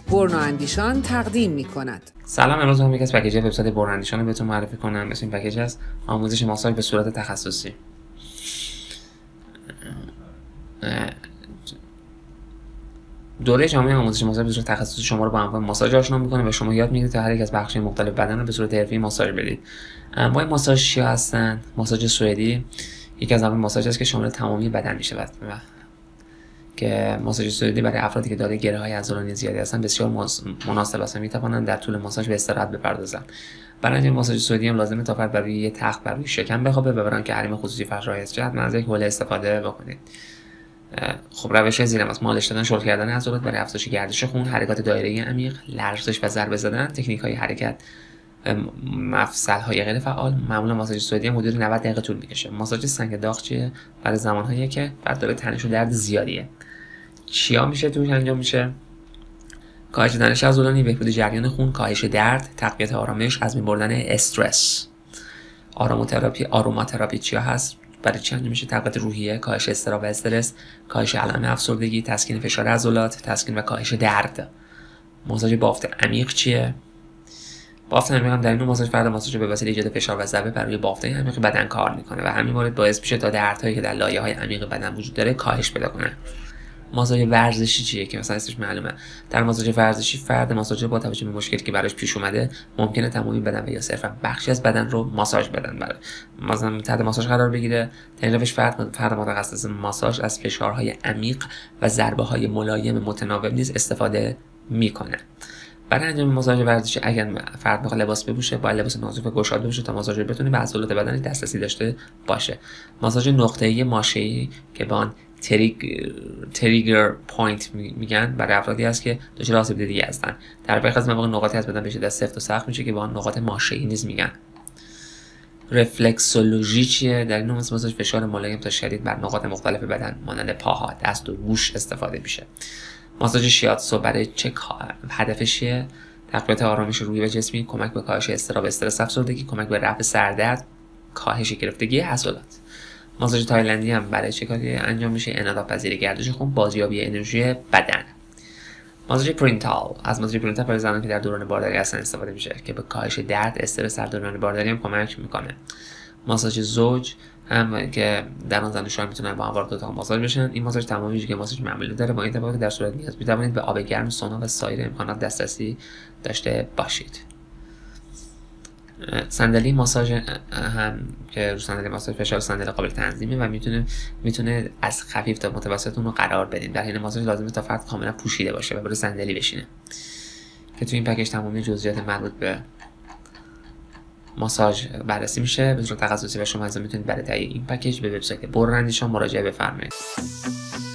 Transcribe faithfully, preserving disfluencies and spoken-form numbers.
برون اندیشان تقدیم می کند. سلام، امروز هم یک از پکیج وبسایت برون اندیشان رو بهتون معرفی کنم. اسم این پکیج است آموزش ماساژ به صورت تخصصی. دوره جامعه آموزش ماساژ به صورت تخصصی شما رو با انواع ماساژ آشنا می‌کنه و شما یاد می‌گیرید تا هر یک از بخش‌های مختلف بدن رو به صورت حرفه‌ای ماساژ بدید. انواع ماساژ چیا هستن؟ ماساژ سوئدی یکی از انواع ماساژ است که شامل تمامی بدن می‌شود. که ماساژ سوئدی برای افرادی که دارای گره‌های عضلانی زیادی هستند بسیار مناسب است و می‌توانند در طول ماساژ به استراحت بپردازند. برای انجام ماساژ سوئدی هم لازمه تا فرد بر روی یک تخت بر روی شکم بخوابه و برای که حریم خصوصی فرد رعایت شود از یک حوله استفاده بکنید. خب روش زیر است: مالش دادن، شل کردن عضلات برای افزایش گردش خون، حرکات دایره‌ای عمیق، لرزش و ضربه زدن، تکنیک‌های حرکت، مفصل‌های غیر فعال. معمولا ماساژ سوئدی حدود نود دقیقه طول می‌کشه. ماساژ سنگ داغ چیه؟ برای زمان‌هایی که فرد داره تنش و درد زیادیه. چیا میشه توش انجام میشه؟ کاهش تنش عضلانی، بهبود جریان خون، کاهش درد، تقویت آرامش، از بین بردن استرس. آروماتراپی آروماتراپی چیا هست؟ برای چی انجام میشه؟ تقویت روحیه، کاهش اضطراب و استرس، کاهش علائم افسردگی، تسکین فشار عضلات، تسکین و کاهش درد. ماساژ بافت عمیق چیه؟ بافت عمیق هم در این ماساژ فرد ماساژ به وسیله ایجاد فشار و ضربه بر روی بافت عمیق بدن کار میکنه و همین مورد باعث میشه تا دردهایی که در لایه‌های عمیق بدن وجود داره کاهش پیدا کنه. ماساژ ورزشی چیه که مثلا اسمش معلومه؟ در ماساژ ورزشی فرد ماساژ با توجه به مشکلی که براش پیش اومده ممکنه تمامی بدن و یا صرفا بخشی از بدن رو ماساژ بدن. برای مثلا تحت ماساژ قرار بگیره. در روش فرد فرد متخصص ماساژ از فشارهای عمیق و ضربه‌های ملایم متناوب نیز استفاده میکنه. برای انجام ماساژ ورزشی اگر فرد بخواد لباس بپوشه باید لباس نازک و گشاد بپوشه تا ماساژ بتونه به عضلات بدن دسترسی داشته باشه. ماساژ نقطه‌ای ماشه‌ای که با آن تریگ تریگر پوینت میگن برای افرادی است که دچار آسیب دیدگی هستند. در برخی از مواقع نقاطی از بدن به شدت سفت و سخت میشه که با آن نقاط ماشه‌ای نیز میگن. رفلکسولوژی چیه؟ در این ماساژ فشار ملایم تا شدید بر نقاط مختلف بدن مانند پاها، دست و گوش استفاده میشه. ماساژ شیاتسو برای چه هدفش چیه؟ تقویت آرامش روحی و جسمی، کمک به کاهش اضطراب، استرس، افسردگی، کمک به رفع سردرد، کاهش گرفتگی عضلات. ماساژ تایلندی هم برای چه کاری انجام میشه؟ انعطاف پذیری گردش خون، بازیابی انرژی بدن. ماساژ پرینتال از ماساژ پرینتال برای زنان که در دوران بارداری هستن استفاده میشه که به کاهش درد، استرس در دوران بارداری هم کمک میکنه. ماساژ زوج هم که در آن زن و شوهر میتونن با هم وارد اتاق ماساژ بشن. این ماساژ تمام ویژگی ماساژ معمولی داره. با این اتفاق در صورت نیاز میتوانید به آب گرم، سونا و سایر امکانات دسترسی داشته باشید. صندلی ماساژ هم که رو صندلی ماساژ فشار صندلی قابل تنظیمه و میتونه میتونه از خفیف تا متوسط اون رو قرار بدین. در حین ماساژ لازمه تا فرد کاملا پوشیده باشه و بر صندلی بشینه. که تو این پکیج تمامی جزئیات مربوط به ماساژ بررسی میشه به صورت تخصصی و شما از میتونید برای تهیه این پکیج به وبسایت برون اندیشان مراجعه بفرمایید.